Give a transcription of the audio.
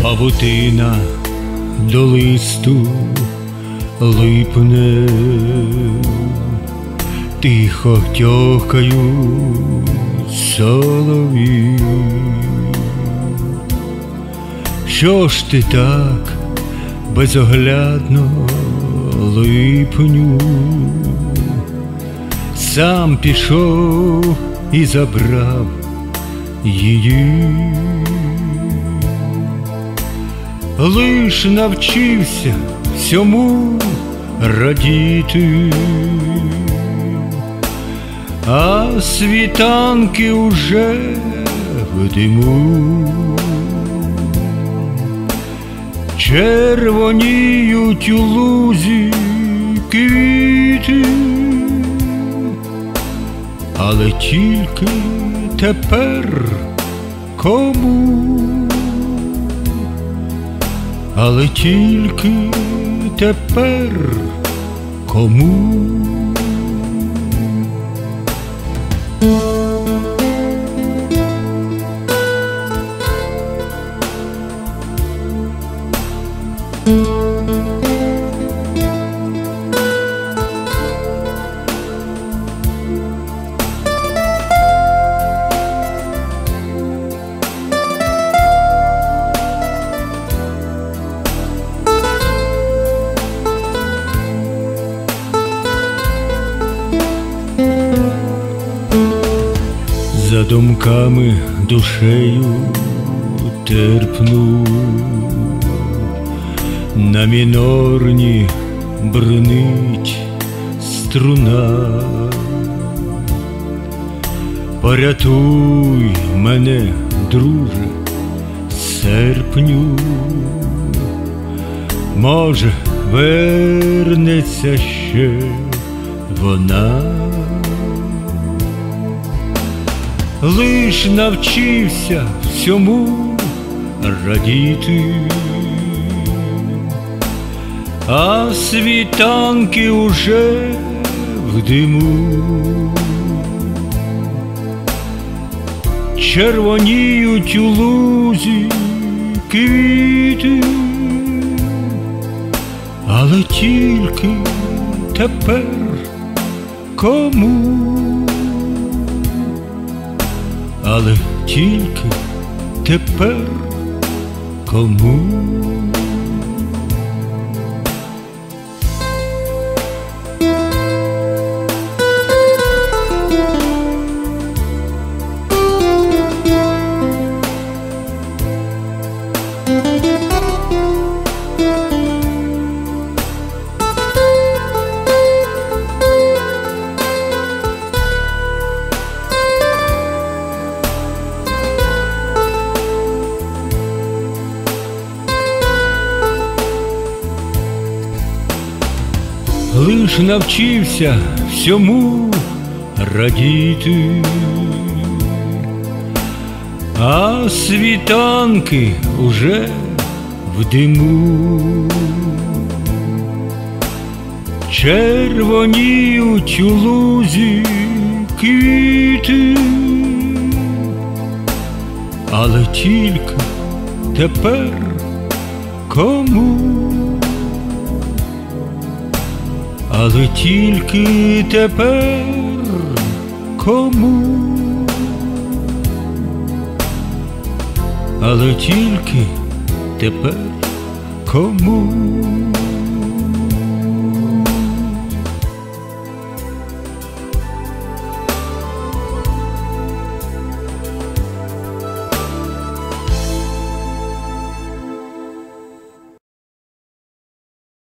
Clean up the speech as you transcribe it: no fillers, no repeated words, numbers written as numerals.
Павутина до листу липне, тихо тьохкають солов'ї. Що ж ти так безоглядно, липню, сам пішов і забрав її? Лиш навчився всьому радіти, а світанки уже в диму. Червоніють у лузі квіти, але тільки тепер кому? Але тільки тепер кому? За думками душею терпну, на мінорні бринить струна. Порятуй мене, друже, серпню, може, вернеться ще вона. Лиш навчився всьому радіти, а світанки уже в диму. Червоніють у лузі квіти, але тільки тепер кому? Але тільки тепер кому? Лиш навчився всьому радіти, а світанки уже в диму. Червоніють у лузі квіти, але тільки тепер кому? Але тільки тепер кому? Але тільки тепер кому?